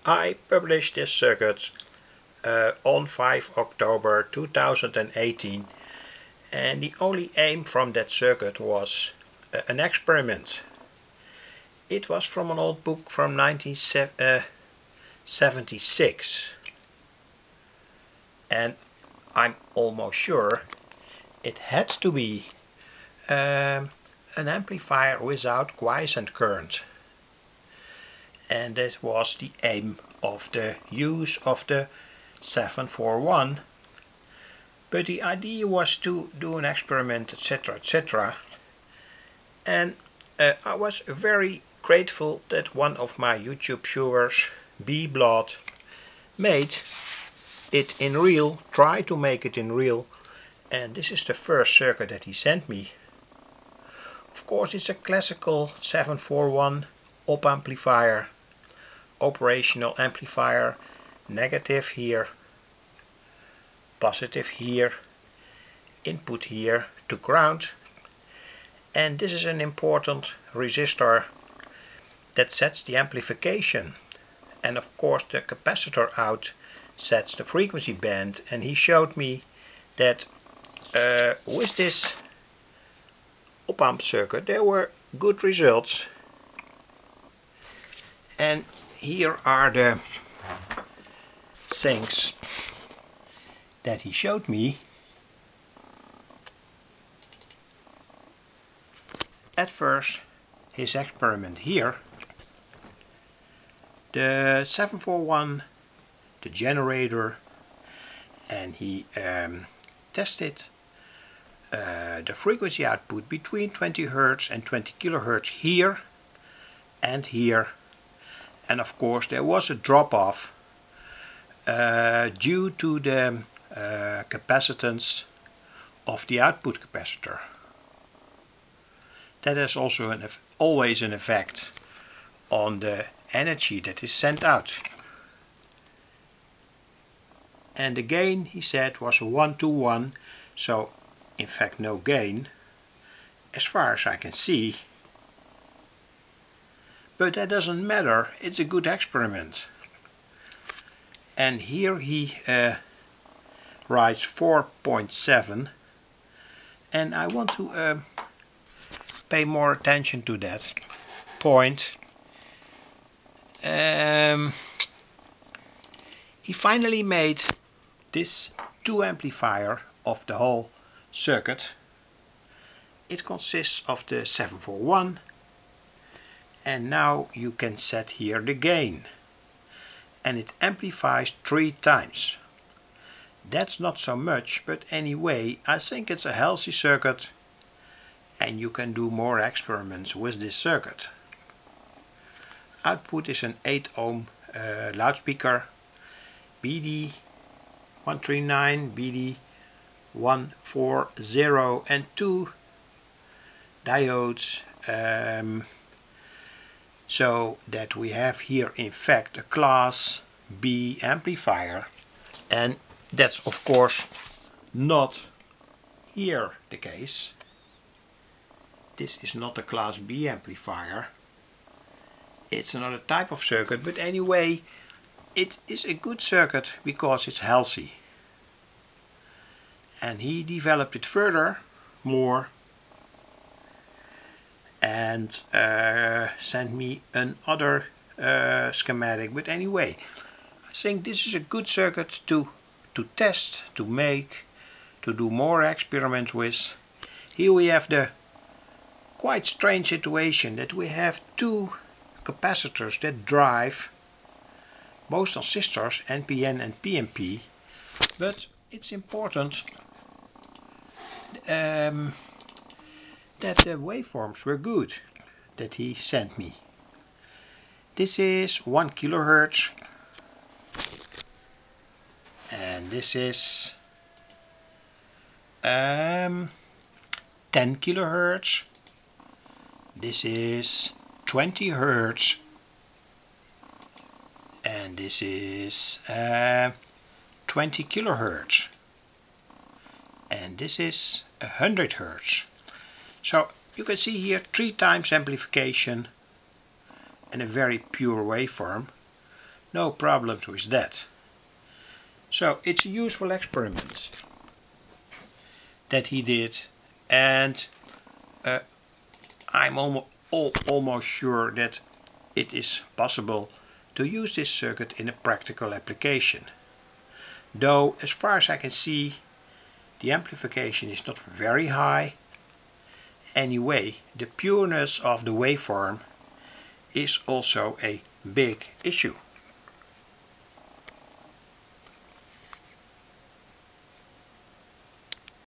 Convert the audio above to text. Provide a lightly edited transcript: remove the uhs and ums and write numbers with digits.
I published this circuit on 5 October 2018, and the only aim from that circuit was an experiment. It was from an old book from 1976, and I'm almost sure it had to be an amplifier without quiescent current. And that was the aim of the use of the 741. But the idea was to do an experiment, etc., etc. And I was very grateful that one of my YouTube viewers, B Blood, made it in real, tried to make it in real, and this is the first circuit that he sent me. Of course, it's a classical 741 op amplifier, operational amplifier, negative here, positive here, input here to ground, and this is an important resistor that sets the amplification, and of course the capacitor out sets the frequency band. And he showed me that with this op-amp circuit there were good results, and here are the things that he showed me. At first, his experiment here, the 741, the generator, and he tested the frequency output between 20 Hz and 20 kHz here and here, and of course there was a drop off due to the capacitance of the output capacitor. That has also always an effect on the energy that is sent out. And the gain, he said, was a 1-to-1, so in fact no gain as far as I can see. But that doesn't matter, it's a good experiment. And here he writes 4.7, and I want to pay more attention to that point. He finally made this 2 amplifier of the whole circuit. It consists of the 741, and now you can set here the gain, and it amplifies 3 times. That's not so much, but anyway I think it's a healthy circuit, and you can do more experiments with this circuit. Output is an 8 ohm loudspeaker, BD139, BD140, and 2 diodes, so that we have here in fact a class B amplifier, and that's of course not here the case. This is not a class B amplifier, it's another type of circuit, but anyway it is a good circuit because it's healthy. And he developed it further more and sent me another schematic, but anyway I think this is a good circuit to test, to make, to do more experiments with. Here we have the quite strange situation that we have 2 capacitors that drive both transistors, NPN and PNP, but it's important that the waveforms were good that he sent me. This is 1 kHz, and this is 10 kHz. This is 20 Hz, and this is 20 kHz, and this is 100 Hz. So you can see here 3 times amplification and a very pure waveform. No problems with that. So it's a useful experiment that he did, and I'm almost sure that it is possible to use this circuit in a practical application. Though, as far as I can see, the amplification is not very high. Anyway, the pureness of the waveform is also a big issue.